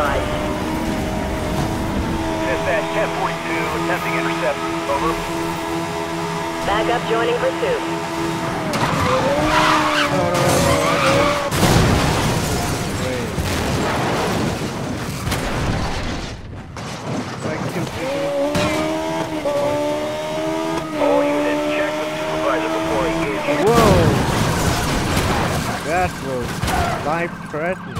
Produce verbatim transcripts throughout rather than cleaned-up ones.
authorized. Dispatch ten forty-two, attempting intercept. Over. Backup joining pursuit. All units, check with supervisor before engaging. Whoa! That was life-threatening.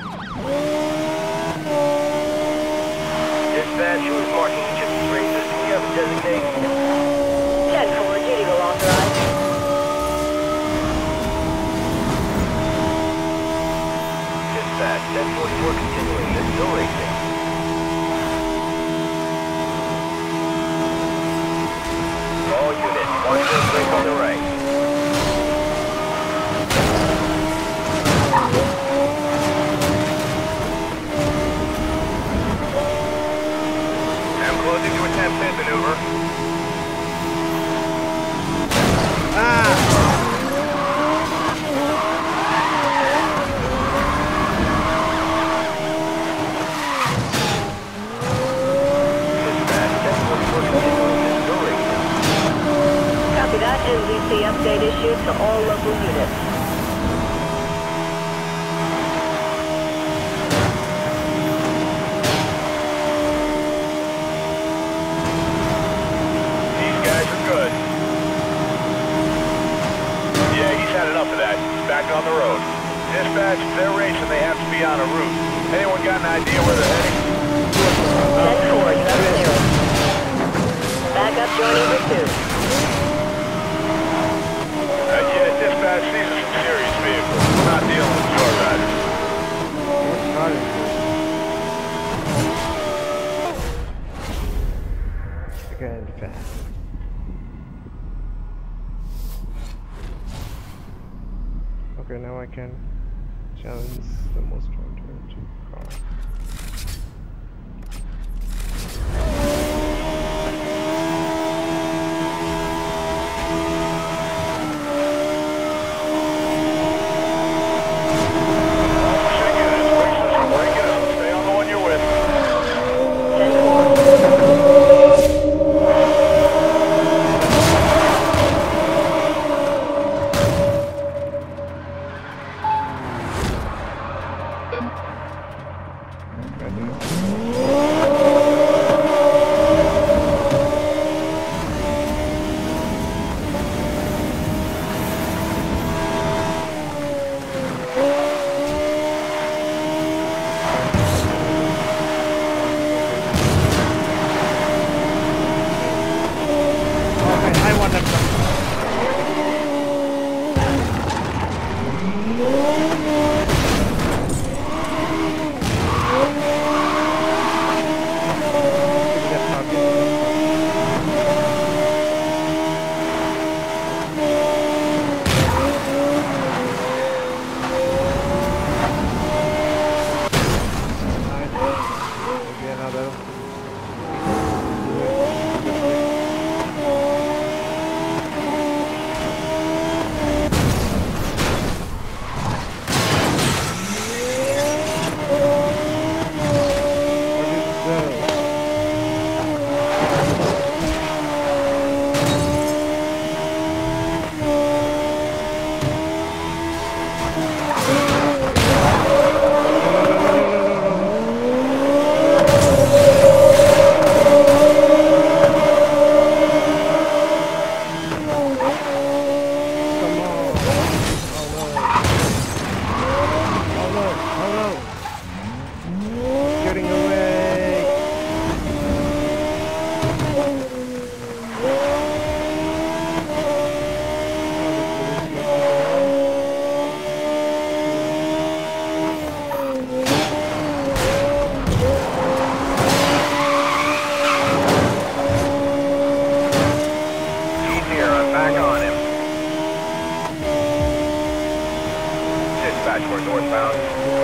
Dispatch, who is marking each of these races? Do we have a designation? ten four, duty will authorize. Dispatch, ten forty-four continuing. There's no racing. All units, watch those brake on the right. I'm closing to attempt pit maneuver. Ah! Dispatch, ten forty-four continuing. There's no racing. Copy that. N Z C update issued to all local units. These guys are good. Yeah, he's had enough of that. He's back on the road. Dispatch, they're racing. They have to be on a route. Anyone got an idea where they're heading? ten four, seven zero. Backup joining pursuit. Uh, yeah, dispatch, these are some serious vehicles. We're not dealing with short riders. What's starting? Again, fast. Okay, now I can challenge the most wanted car. Stay on the one you're with. ten four. Okay, I want that one. That's not good. Maybe another. northbound.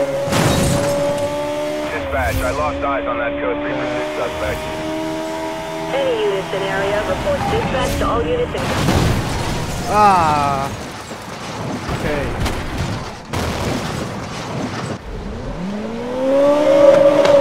Dispatch, I lost eyes on that code three pursuit suspect. Any units in area, report dispatch to all units in... Ah. Okay.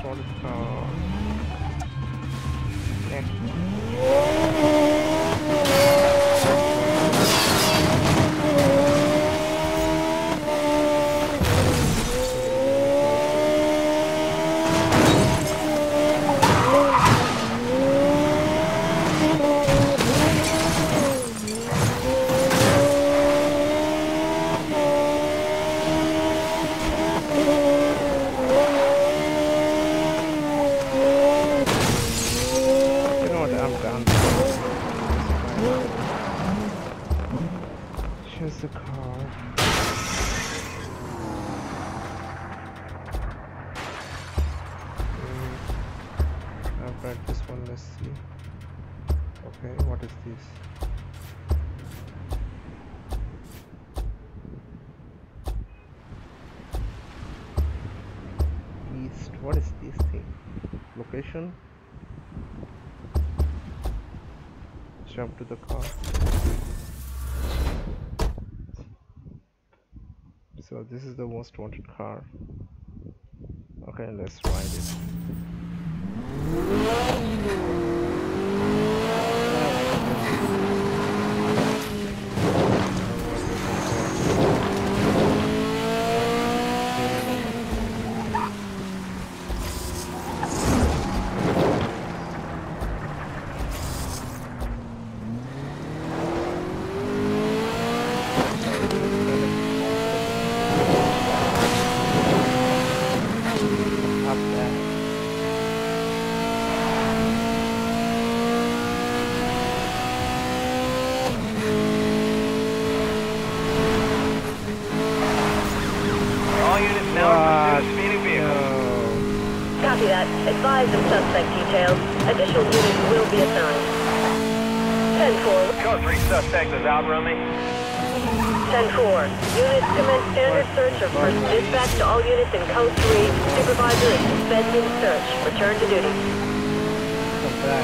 wanted car. Next the car. Mm, I've read this one, let's see. Okay, what is this? East, what is this thing? Location? Jump to the car. So this is the most wanted car. Okay, let's ride it. Advise of suspect details. Additional units will be assigned. ten four. Code three suspect is out roaming. ten four. Units commence standard search of first dispatch to all units in code three. Supervisor is suspended search. Return to duty. Come back.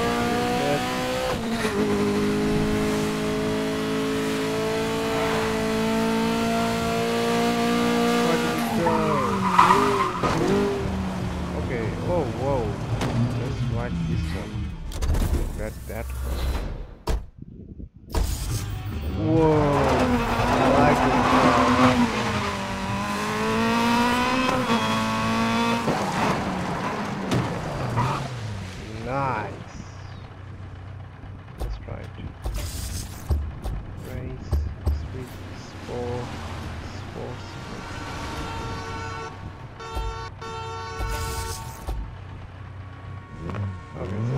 Where did it go? Okay, oh whoa. Let's ride this one. Get that one. Whoa, I like it. Nice. Let's try it. Race, speed, sport, sports. Okay, so